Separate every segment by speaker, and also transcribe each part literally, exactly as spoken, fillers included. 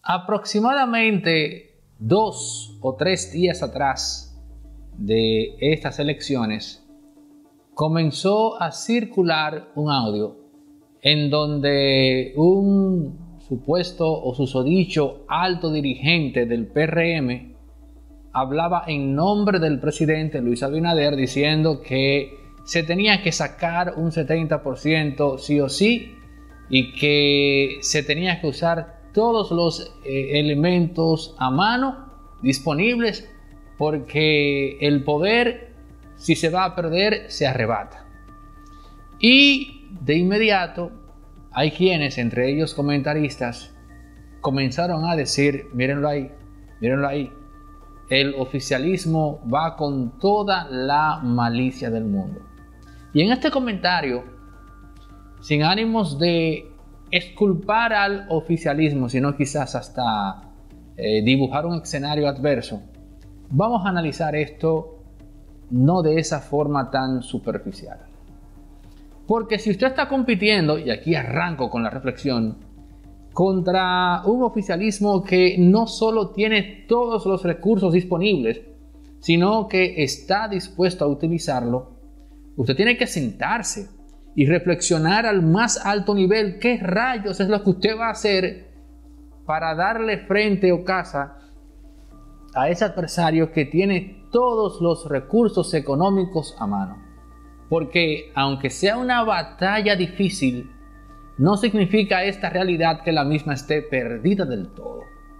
Speaker 1: Aproximadamente dos o tres días atrás de estas elecciones, comenzó a circular un audio en donde un supuesto o susodicho alto dirigente del P R M hablaba en nombre del presidente Luis Abinader diciendo que se tenía que sacar un setenta por ciento sí o sí y que se tenía que usar todos los eh, elementos a mano disponibles porque el poder, si se va a perder, se arrebata. Y de inmediato hay quienes, entre ellos comentaristas, comenzaron a decir, mírenlo ahí, mírenlo ahí, el oficialismo va con toda la malicia del mundo. Y en este comentario, sin ánimos de exculpar al oficialismo, sino quizás hasta eh, dibujar un escenario adverso, vamos a analizar esto no de esa forma tan superficial. Porque si usted está compitiendo, y aquí arranco con la reflexión, contra un oficialismo que no solo tiene todos los recursos disponibles, sino que está dispuesto a utilizarlo, usted tiene que sentarse y reflexionar al más alto nivel qué rayos es lo que usted va a hacer para darle frente o caza a ese adversario que tiene todos los recursos económicos a mano. Porque aunque sea una batalla difícil, no significa esta realidad que la misma esté perdida del todo.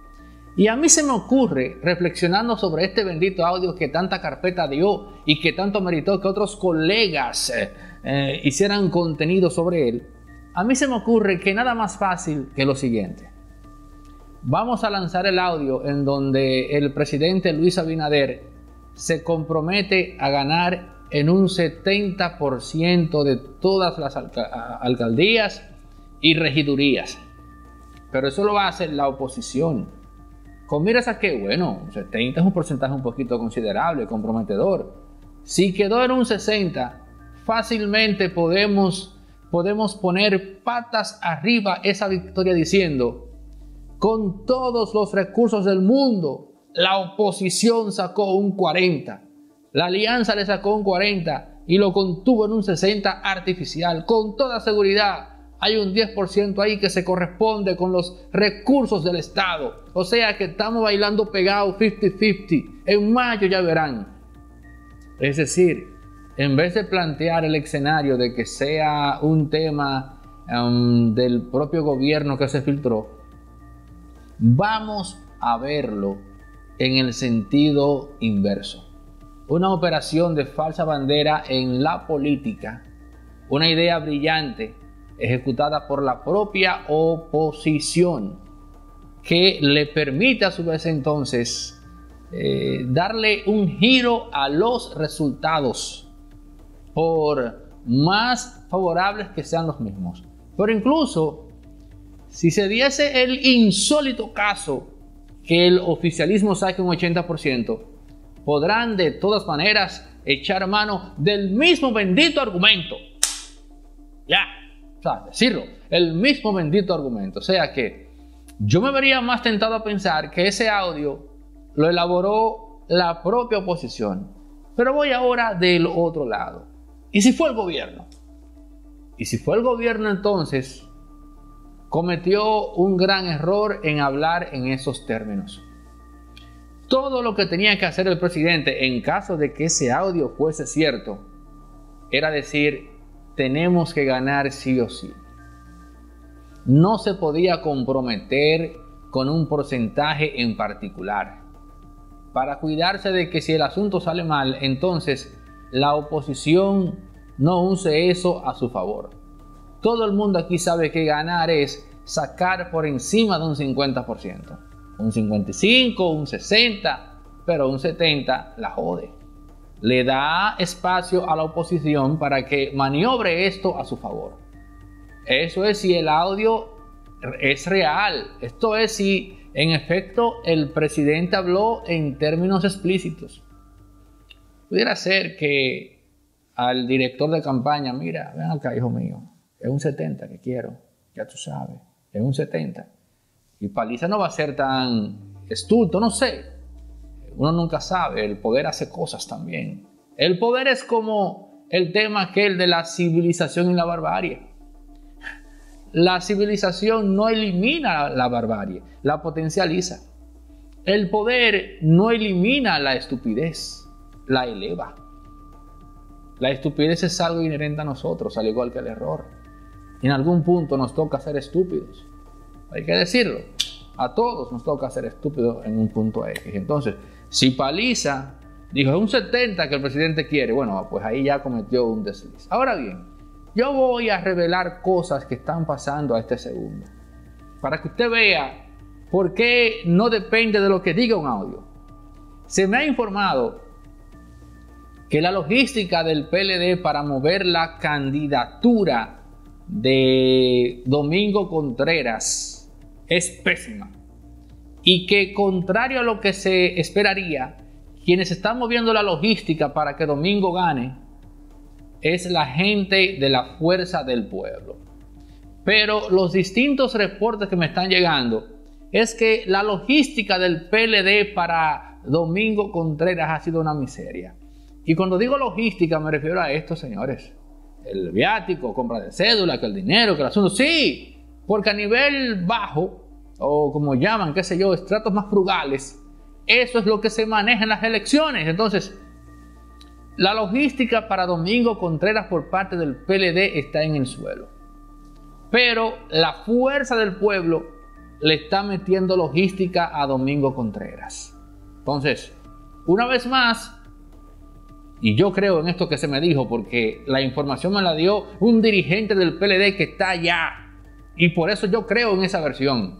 Speaker 1: Y a mí se me ocurre, reflexionando sobre este bendito audio que tanta carpeta dio y que tanto meritó que otros colegas eh, eh, hicieran contenido sobre él, a mí se me ocurre que nada más fácil que lo siguiente. Vamos a lanzar el audio en donde el presidente Luis Abinader se compromete a ganar en un setenta por ciento de todas las alca- alcaldías y regidurías. Pero eso lo va a hacer la oposición. Con miras a que, bueno, un setenta es un porcentaje un poquito considerable, comprometedor. Si quedó en un sesenta, fácilmente podemos, podemos poner patas arriba esa victoria diciendo, con todos los recursos del mundo, la oposición sacó un cuarenta. La alianza le sacó un cuarenta y lo contuvo en un sesenta artificial. Con toda seguridad hay un diez por ciento ahí que se corresponde con los recursos del Estado. O sea que estamos bailando pegados cincuenta cincuenta. En mayo ya verán. Es decir, en vez de plantear el escenario de que sea un tema um, del propio gobierno que se filtró, vamos a verlo en el sentido inverso. Una operación de falsa bandera en la política, una idea brillante ejecutada por la propia oposición que le permite a su vez entonces eh, darle un giro a los resultados por más favorables que sean los mismos. Pero incluso si se diese el insólito caso que el oficialismo saque un ochenta por ciento, podrán de todas maneras echar mano del mismo bendito argumento. Ya, o sea, decirlo, el mismo bendito argumento. O sea que yo me vería más tentado a pensar que ese audio lo elaboró la propia oposición. Pero voy ahora del otro lado. ¿Y si fue el gobierno? Y si fue el gobierno, entonces cometió un gran error en hablar en esos términos. Todo lo que tenía que hacer el presidente en caso de que ese audio fuese cierto era decir, tenemos que ganar sí o sí. No se podía comprometer con un porcentaje en particular para cuidarse de que si el asunto sale mal, entonces la oposición no use eso a su favor. Todo el mundo aquí sabe que ganar es sacar por encima de un cincuenta por ciento. Un cincuenta y cinco, un sesenta, pero un setenta la jode. Le da espacio a la oposición para que maniobre esto a su favor. Eso es si el audio es real. Esto es si en efecto el presidente habló en términos explícitos. Pudiera ser que al director de campaña, mira, ven acá hijo mío, es un setenta que quiero, ya tú sabes, es un setenta. Y Paliza no va a ser tan estulto, no sé. Uno nunca sabe, el poder hace cosas también. El poder es como el tema aquel de la civilización y la barbarie. La civilización no elimina la barbarie, la potencializa. El poder no elimina la estupidez, la eleva. La estupidez es algo inherente a nosotros, al igual que el error. Y en algún punto nos toca ser estúpidos. Hay que decirlo. A todos nos toca ser estúpidos en un punto X. Entonces, si Paliza dijo es un setenta que el presidente quiere, bueno, pues ahí ya cometió un desliz. Ahora bien, yo voy a revelar cosas que están pasando a este segundo, para que usted vea por qué no depende de lo que diga un audio. Se me ha informado que la logística del P L D para mover la candidatura de Domingo Contreras es pésima, y que, contrario a lo que se esperaría, quienes están moviendo la logística para que Domingo gane es la gente de la Fuerza del Pueblo. Pero los distintos reportes que me están llegando es que la logística del P L D para Domingo Contreras ha sido una miseria. Y cuando digo logística me refiero a esto, señores. El viático, compra de cédula, que el dinero, que el asunto. Sí, porque a nivel bajo, o como llaman, qué sé yo, estratos más frugales, eso es lo que se maneja en las elecciones. Entonces, la logística para Domingo Contreras por parte del P L D está en el suelo. Pero la Fuerza del Pueblo le está metiendo logística a Domingo Contreras. Entonces, una vez más, y yo creo en esto que se me dijo, porque la información me la dio un dirigente del P L D que está allá, y por eso yo creo en esa versión.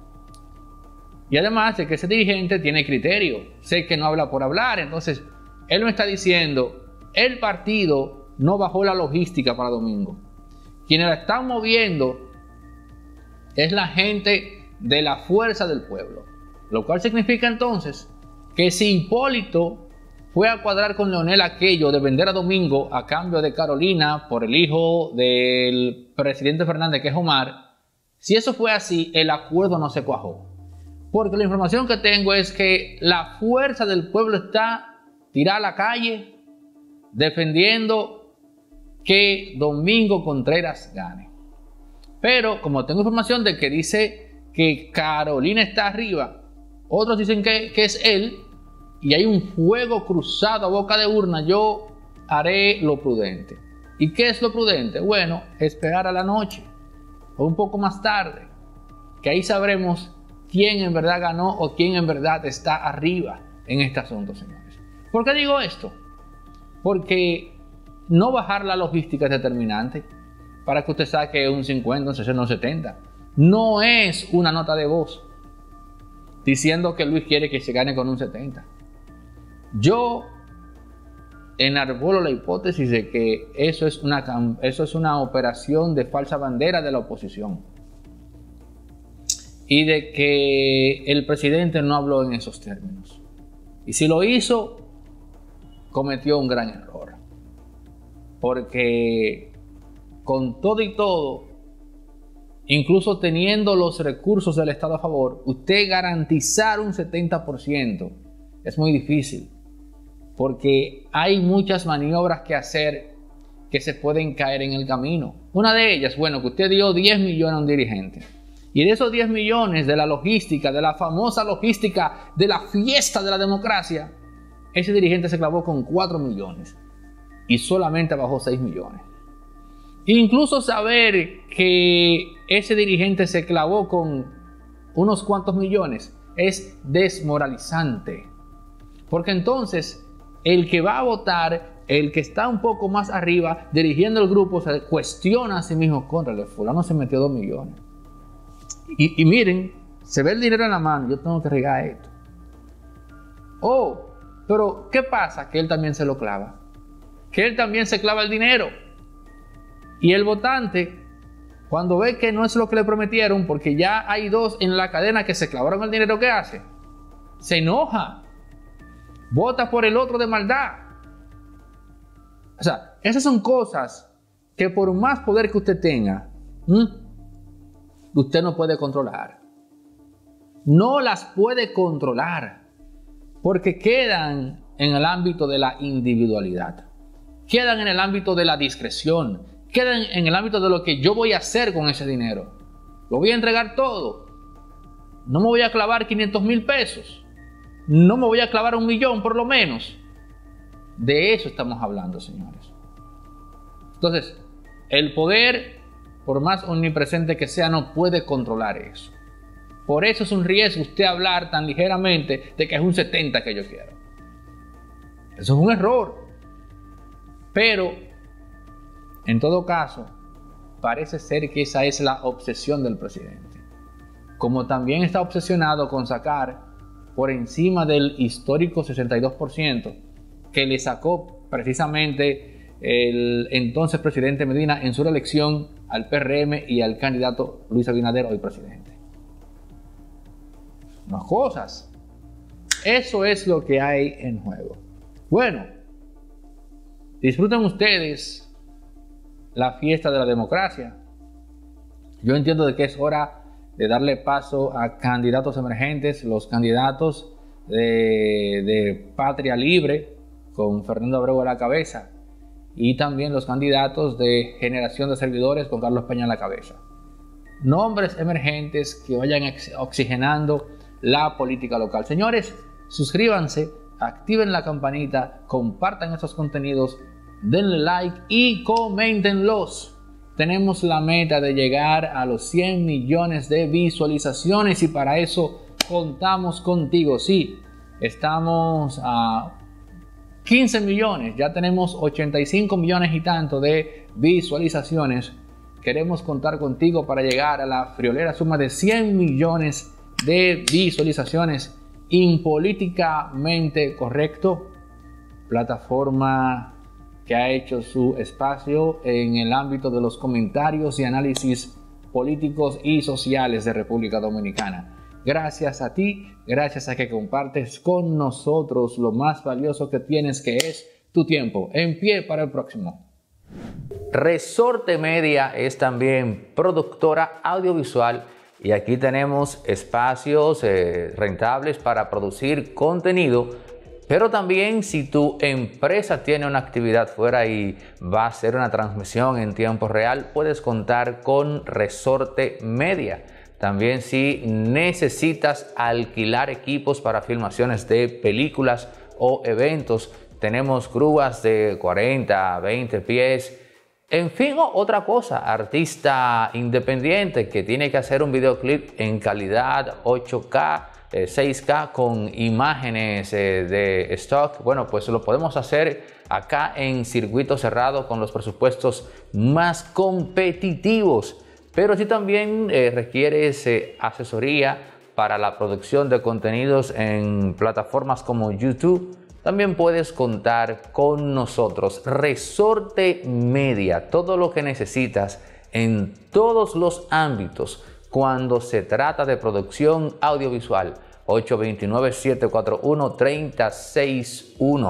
Speaker 1: Y además de que ese dirigente tiene criterio, sé que no habla por hablar, entonces él me está diciendo, el partido no bajó la logística para Domingo. Quienes la están moviendo es la gente de la Fuerza del Pueblo. Lo cual significa entonces que si Hipólito fue a cuadrar con Leonel aquello de vender a Domingo a cambio de Carolina por el hijo del presidente Fernández, que es Omar, si eso fue así, el acuerdo no se cuajó. Porque la información que tengo es que la Fuerza del Pueblo está tirada a la calle defendiendo que Domingo Contreras gane. Pero como tengo información de que dice que Carolina está arriba, otros dicen que, que es él, y hay un fuego cruzado a boca de urna, yo haré lo prudente. ¿Y qué es lo prudente? Bueno, esperar a la noche o un poco más tarde, que ahí sabremos quién en verdad ganó o quién en verdad está arriba en este asunto, señores. ¿Por qué digo esto? Porque no bajar la logística es determinante para que usted saque un cincuenta, un sesenta, un setenta. No es una nota de voz diciendo que Luis quiere que se gane con un setenta. Yo enarbolo la hipótesis de que eso es una, eso es una operación de falsa bandera de la oposición y de que el presidente no habló en esos términos. Y si lo hizo, cometió un gran error. Porque con todo y todo, incluso teniendo los recursos del Estado a favor, usted garantizar un setenta por ciento es muy difícil. Porque hay muchas maniobras que hacer que se pueden caer en el camino. Una de ellas, bueno, que usted dio diez millones a un dirigente. Y de esos diez millones de la logística, de la famosa logística de la fiesta de la democracia, ese dirigente se clavó con cuatro millones y solamente bajó seis millones. Incluso saber que ese dirigente se clavó con unos cuantos millones es desmoralizante. Porque entonces el que va a votar, el que está un poco más arriba dirigiendo el grupo, se cuestiona a sí mismo, contra fulano se metió dos millones. Y, y miren, se ve el dinero en la mano, yo tengo que regar esto. Oh, pero ¿qué pasa? Que él también se lo clava. Que él también se clava el dinero. Y el votante, cuando ve que no es lo que le prometieron, porque ya hay dos en la cadena que se clavaron el dinero, ¿qué hace? Se enoja. Vota por el otro de maldad. O sea, esas son cosas que por más poder que usted tenga, ¿m? usted no puede controlar. no las puede controlar, porque quedan en el ámbito de la individualidad, quedan en el ámbito de la discreción, quedan en el ámbito de lo que yo voy a hacer con ese dinero. Lo voy a entregar todo. No me voy a clavar quinientos mil pesos. No me voy a clavar un millón por lo menos. De eso estamos hablando, señores. Entonces, el poder, por más omnipresente que sea, no puede controlar eso. Por eso es un riesgo usted hablar tan ligeramente de que es un setenta que yo quiero. Eso es un error. Pero, en todo caso, parece ser que esa es la obsesión del presidente. Como también está obsesionado con sacar por encima del histórico sesenta y dos por ciento que le sacó precisamente el entonces presidente Medina en su reelección al P R M y al candidato Luis Abinader, hoy presidente. Más cosas. Eso es lo que hay en juego. Bueno, disfruten ustedes la fiesta de la democracia. Yo entiendo de que es hora de darle paso a candidatos emergentes, los candidatos de, de Patria Libre, con Fernando Abreu a la cabeza, y también los candidatos de Generación de Servidores, con Carlos Peña a la cabeza. Nombres emergentes que vayan oxigenando la política local. Señores, suscríbanse, activen la campanita, compartan estos contenidos, denle like y coméntenlos. Tenemos la meta de llegar a los cien millones de visualizaciones y para eso contamos contigo. Sí, estamos a quince millones, ya tenemos ochenta y cinco millones y tanto de visualizaciones. Queremos contar contigo para llegar a la friolera suma de cien millones de visualizaciones. Impolíticamente Correcto, plataforma que ha hecho su espacio en el ámbito de los comentarios y análisis políticos y sociales de República Dominicana. Gracias a ti, gracias a que compartes con nosotros lo más valioso que tienes, que es tu tiempo. En pie para el próximo. Resorte Media es también productora audiovisual y aquí tenemos espacios eh, rentables para producir contenido. Pero también si tu empresa tiene una actividad fuera y va a hacer una transmisión en tiempo real, puedes contar con Resorte Media. También si necesitas alquilar equipos para filmaciones de películas o eventos, tenemos grúas de cuarenta, veinte pies. En fin, otra cosa, artista independiente que tiene que hacer un videoclip en calidad ocho K, seis K con imágenes eh, de stock, bueno, pues lo podemos hacer acá en circuito cerrado con los presupuestos más competitivos. Pero si también eh, requieres eh, asesoría para la producción de contenidos en plataformas como YouTube, también puedes contar con nosotros. Resorte Media, todo lo que necesitas en todos los ámbitos cuando se trata de producción audiovisual. ocho dos nueve, siete cuatro uno, tres cero seis uno.